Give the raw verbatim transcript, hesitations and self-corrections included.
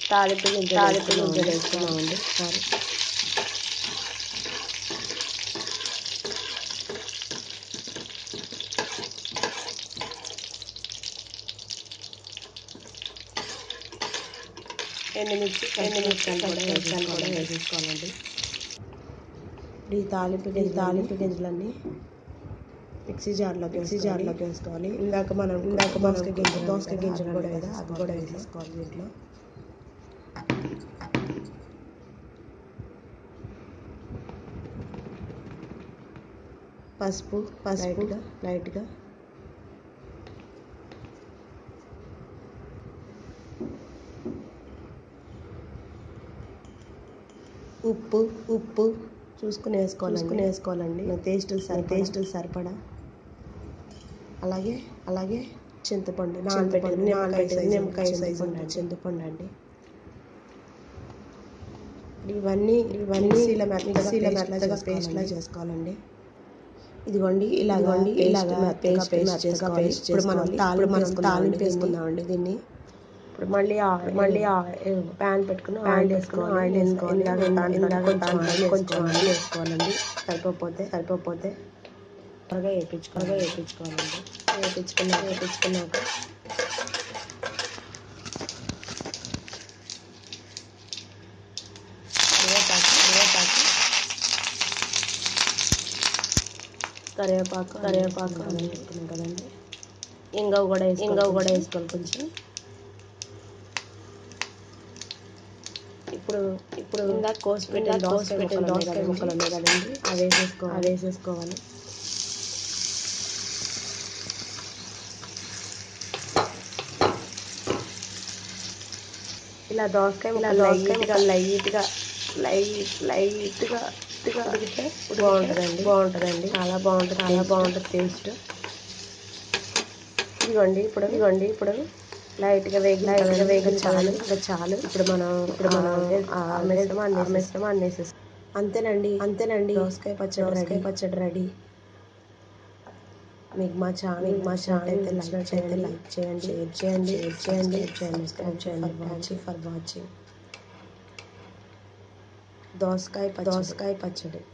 తాలింపు గింజలు తాలింపు గింజలు వేసుకున్నామండి. వేసుకున్నామండి. ఒకసారి ఎండుమిర్చి ఎండుమిర్చి పచ్చిమిరపకాయలు కూడా కూడా వేసేసుకోవాలండి. ఈ తాలింపు ఈ తాలింపు గింజలన్నీ మిక్సీ జార్లో మిక్సీ జార్లోకి వేసుకోవాలి. ఇందాక మనం ఇందాక మనం దోసకాయ గింజలు దోసకాయ గింజలు కూడా కదా అవి కూడా వేసేసుకోవాలి వేసేసుకోవాలి దీంట్లో. పసుపు పసుపు లైట్గా లైట్గా ఉప్పు ఉప్పు చూసుకుని వేసుకోవాలండి చూసుకుని వేసుకోవాలండి. టేస్ట్ టేస్ట్ సరిపడా. అలాగే అలాగే చింతపండు నానబెట్టిన నిమ్మకాయ సైజు నిమ్మకాయ సైజు చింతపండు చింతపండు అండి. ఇవన్నీ ఇవన్నీ మిక్సీలో మెత్తగా మిక్సీలో పేస్ట్ మెత్తగా లాగా పేస్ట్ లా చేసుకోవాలండి. చేసుకోవాలండి. ఇదిగోండి ఇలాగా ఇదిగోండి ఇలాగా ఇలాగా మెత్తగా పేస్ట్ పేస్ట్ మెత్తగా చేసుకోవాలి. పేస్ట్ ఇప్పుడు మనం చేసుకోవాలి. తాలింపు ఇప్పుడు మనం వేసుకుందామండి తాలింపు దీన్ని. వేసుకుందామండి దీన్ని. ఇప్పుడు మళ్ళీ మళ్ళీ ప్యాన్ పెట్టుకుని ప్యాన్ ఆయిల్ పెట్టుకుని వేసుకోవాలి. ఆయిల్ వేసుకోవాలి. ఇందాక దాంట్లో ఇందాక కొంచెం దాంట్లో ఆయిల్ కొంచెం ఆయిల్ వేసుకోవాలండి. వేసుకోవాలండి. సరిపోతే సరిపోతే త్వరగా త్వరగా వేయించుకోవాలి. వేయించుకోవాలండి. వేయించుకున్నాక వేయించుకున్నాక కరివేపాకు కరివేపాకు కరివేపాకు అన్నీ వేసుకున్నాం కదండి. ఇంగవ కూడా ఇంగవ కూడా వేసుకోవాలి. వేసుకోవాలి కొంచెం. ఇప్పుడు ఇప్పుడు ఇందాక కోసి పెట్టిన ఇందాక కోసి దోసకాయ పెట్టిన ముక్కలు దోసకాయ ముక్కలు ఉన్నాయి ఉన్నాయి కదండి, కదండి, అవి వేసేసుకోవాలి. అవి వేసేసుకోవాలి. ఇలా దోసకాయ ఇలా ముక్కలు దోసకాయ లైట్గా ముక్కలు లైట్గా లైట్ లైట్గా లైట్గా ఉడికితే బాగుంటుందండి. బాగుంటుందండి చాలా బాగుంటుంది. చాలా టేస్ట్. బాగుంటుంది టేస్ట్. ఇదిగోండి ఇప్పుడు ఇదిగోండి ఇప్పుడు లైట్గా వేగిన లైట్గా కదండి, వేగిన ఇంకా చాలు. కదండి, ఇంకా చాలు. ఇప్పుడు మనం ఇప్పుడు ఆ మనం వే- ఆ ఆ మిశ్రమాన్ని ఆ వేసేసి మిశ్రమాన్ని వేసేసి అంతేనండి అంతేనండి. దోసకాయ పచ్చడి దోసకాయ రెడీ. పచ్చడి రెడీ. మీకు మా ఛానల్ మీకు మా ఛానల్ నచ్చినట్టయితే లైక్ నచ్చినట్టయితే చేయండి, లైక్ చేయండి, షేర్ చేయండి, షేర్ చేయండి, సబ్స్క్రైబ్ చేయండి. సబ్స్క్రైబ్ థ్యాంక్ యూ చేయండి. For thank you watching. For watching. దోసకాయ పచ్చడి దోసకాయ పచ్చడి.